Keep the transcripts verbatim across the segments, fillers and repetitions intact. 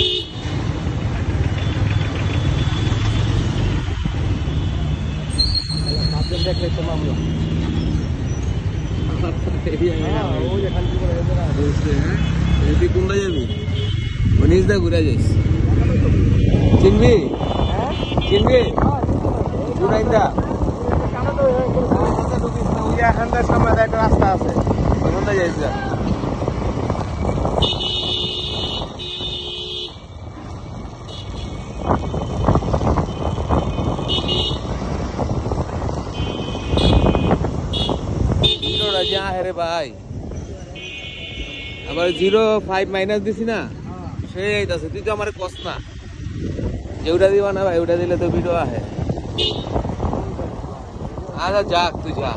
দেখলে তো মামলা কোনটা যাবি নিজ দা ঘুরে যাইস চিনবি চিনবি ঘুরাইন্দা এখানকার সামনে একটা রাস্তা আছে কোনটা যাইস যা रे भाई আবার জিরো ফাইভ মাইনাস দিছি না সেই আছে তুই তো আমার কষ্ট না যেটা দিবা না ভাই ওটা দিলে তো ভিডিও আহে আচ্ছা যাক তুই যা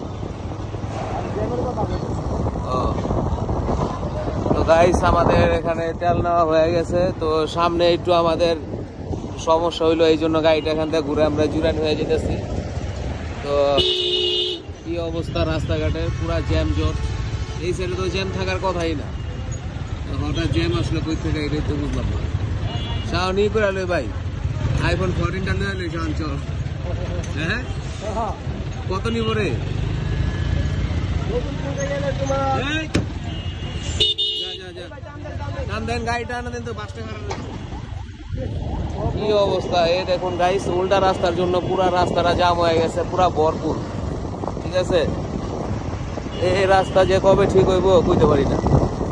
ও তো গাইস আমাদের এখানে তেল নেওয়া হয়ে গেছে তো সামনে একটু আমাদের সমস্যা হইলো এই জন্য গাড়িটা এখান থেকে ঘুরে আমরা জুরান হয়ে যেতেছি তো কি অবস্থা রাস্তাঘাটে পুরা জ্যাম জট এই সাইডে তো জ্যাম থাকার কথাই না হঠাৎ জ্যাম আসলো কই থেকে এটাই তো বুঝলাম না শাওন ই করে আলো ভাই আইফোন ফোরটিনটা নিয়ে আলো শাওন চল হ্যাঁ কত নিব রে টান দেন গাড়িটা আনা দেন তো পাঁচ টাকা কি অবস্থা এই দেখুন গাইস উল্টা রাস্তার জন্য পুরা রাস্তাটা জাম হয়ে গেছে পুরা ভরপুর ঠিক আছে এই রাস্তা যে কবে ঠিক হইব বুঝতে পারি না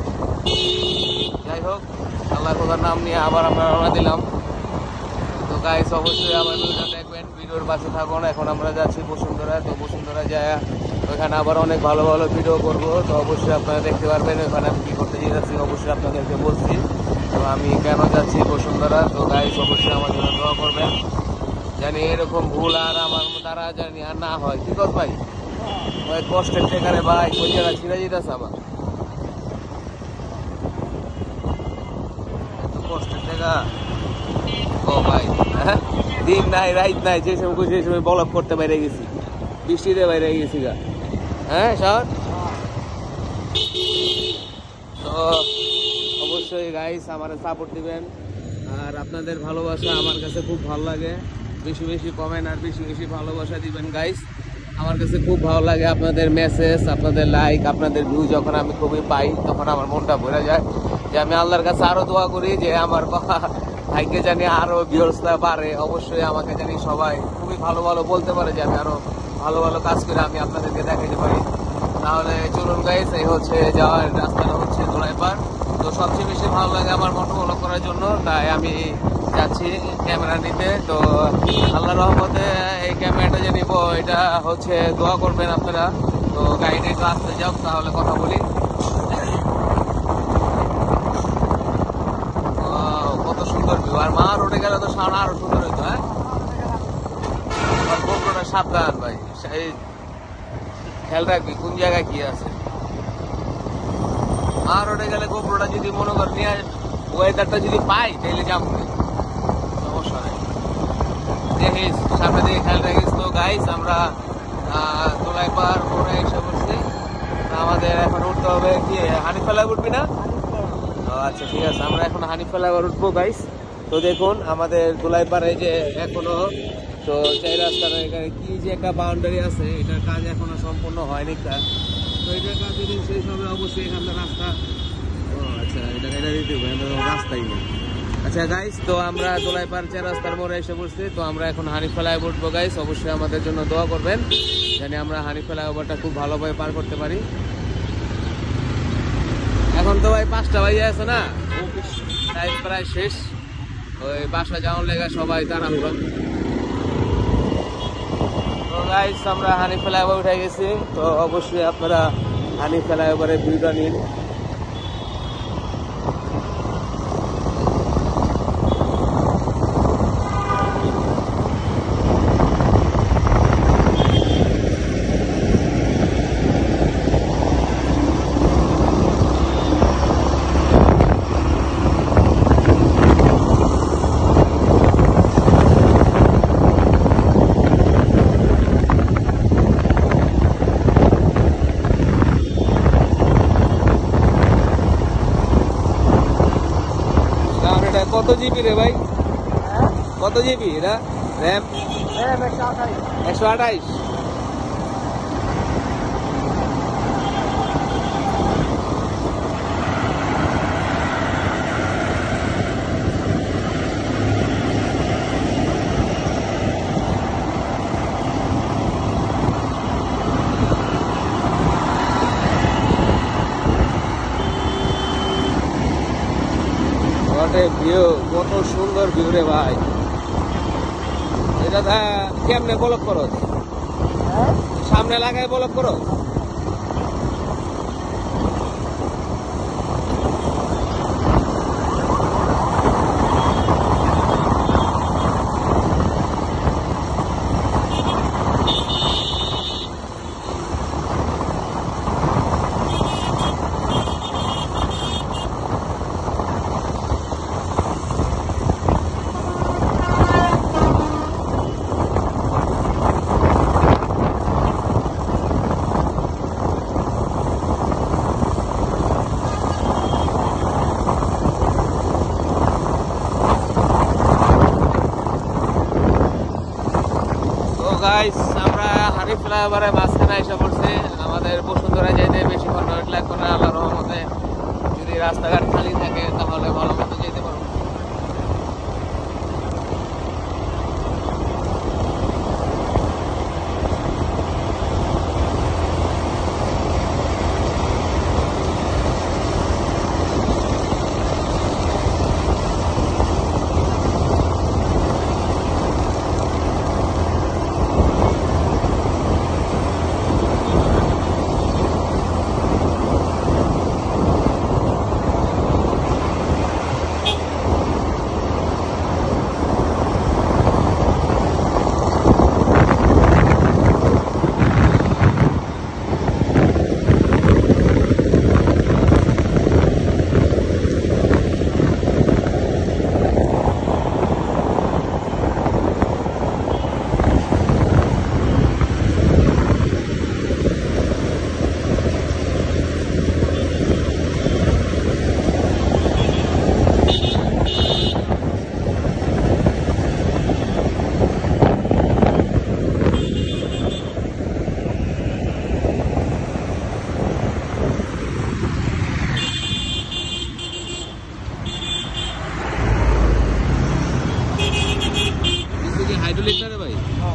যাই হোক আল্লাহ খোদার নাম নিয়ে আবার আমরা রওনা দিলাম তো গাইস অবশ্যই আমার ভিডিওটা দেখবেন ভিডিওর পাশে থাকুন এখন আমরা যাচ্ছি বসুন্ধরা তো বসুন্ধরা যায় ওইখানে আবার অনেক ভালো ভালো ভিডিও করব তো অবশ্যই আপনারা দেখতে পারবেন ওখানে আমি কী করতে যাচ্ছি অবশ্যই আপনাদেরকে বলছি তো আমি কেন যাচ্ছি বসুন্ধরা তো গাইস অবশ্যই আমার জন্য দোয়া করবেন জানি এরকম ভুল আর আমার দ্বারা জানি আর না হয় ঠিক আছে ভাই ওই কষ্টের টেকারে ভাই কোন জায়গায় ছিঁড়ে যেতেছে আমার এত কষ্টের টেকা ও ভাই হ্যাঁ দিন নাই রাইত নাই যে সময় সেই সময় ব্লক করতে বাইরে গেছি বৃষ্টিতে বাইরে গেছি গা হ্যাঁ স্যার তো অবশ্যই গাইস আমার সাপোর্ট দিবেন আর আপনাদের ভালোবাসা আমার কাছে খুব ভালো লাগে বেশি বেশি কমেন্ট আর বেশি বেশি ভালোবাসা দিবেন গাইস আমার কাছে খুব ভালো লাগে আপনাদের মেসেজ আপনাদের লাইক আপনাদের ভিউ যখন আমি খুবই পাই তখন আমার মনটা ভরে যায় যে আমি আল্লাহর কাছে আরো দোয়া করি যে আমার ভাইকে জানি আরো ভিউয়ার্সরা বাড়ে অবশ্যই আমাকে জানি সবাই খুবই ভালো ভালো বলতে পারে যে আমি আরো ভালো ভালো কাজ করে আমি আপনাদেরকে দেখাতে পারি তাহলে চলুন গাইস এই হচ্ছে যাওয়ার রাস্তাটা হচ্ছে দোলাইপার তো সবচেয়ে বেশি ভালো লাগে আমার মন ভালো করার জন্য তাই আমি যাচ্ছি ক্যামেরা নিতে তো আল্লাহর রহমতে এই ক্যামেরাটা যে নিব এটা হচ্ছে দোয়া করবেন আপনারা তো গাড়িটা একটু আসতে যাও তাহলে কথা বলি কত সুন্দর ভিউ আর মা রোডে গেলে তো সামনে আরো সুন্দর হইতো হ্যাঁ গোপ্রোটা সাবধান ভাই সেই খেয়াল রাখবি কোন জায়গায় কি আছে মা রোডে গেলে গোপ্রোটা যদি মনে কর নিয়ে ওয়েদারটা যদি পাই তাহলে যাবো সমস্যা নেই দেখিস সামনে দিকে খেয়াল রাখিস তো গাইস আমরা দোলাইপার মোড়ে এসে বসছি আমাদের এখন উঠতে হবে কি হানিফালা উঠবি না আচ্ছা ঠিক আছে আমরা এখন হানিফালা উঠবো গাইস তো দেখুন আমাদের দোলাইপাড়ে যে এখনো তো সেই রাস্তার এখানে কি যে একটা বাউন্ডারি আছে এটার কাজ এখনো সম্পূর্ণ হয়নি তো এটার কাজ যদি শেষ হবে অবশ্যই এখানকার রাস্তা ও আচ্ছা এটা এটা দিতে হবে রাস্তাই নেই আচ্ছা গাইস তো আমরা দোলাইপাড় চার রাস্তার মোড়ে এসে বসছি তো আমরা এখন হানিফালায় উঠবো গাইস অবশ্যই আমাদের জন্য দোয়া করবেন জানি আমরা হানিফালায় ওভারটা খুব ভালোভাবে পার করতে পারি এখন তো ভাই পাঁচটা বাজে আছে না টাইম প্রায় শেষ ওই বাসা যাওয়ার লেগে সবাই তাড়াহুড়ো তো গাইস আমরা হানিফালায় উঠে গেছি তো অবশ্যই আপনারা হানিফালায় ওভারে ভিউটা নিন এটা কত জিবি রে ভাই? কত জিবি এটা র্যাম? একশো আঠাইশ। ভিউ, কত সুন্দর ভিউ রে ভাই। এটা কেমনে ব্লক করো? সামনে লাগায় ব্লক করো? গাইস, আমরা হানিফ ফ্লাইওভারের মাঝখানে এসে পড়ছি। আমাদের বসুন্ধরা যেতে বেশিক্ষণ ওয়েট লাগবে না, আল্লাহর রহমতে। যদি রাস্তাঘাট খালি থাকে তাহলে ভালো মতো যেতে পারবো। হাইড্রোলিকটা রে ভাই?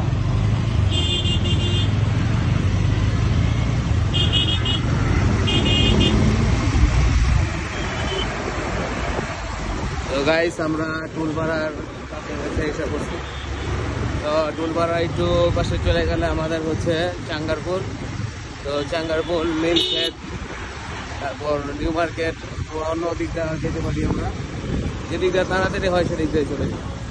তো গাইস, আমরা টুলপাড়ার কাছে এসে পড়ছি। তো টুলপাড়া একটু পাশে চলে গেলে আমাদের হচ্ছে চাঙ্গারপুল। তো চাঙ্গারপুল, নীলক্ষেত, তারপর নিউ মার্কেট, অন্য দিকটা যেতে পারি আমরা। যেদিকটা তাড়াতাড়ি হয় সেদিক দিয়ে চলে যাই।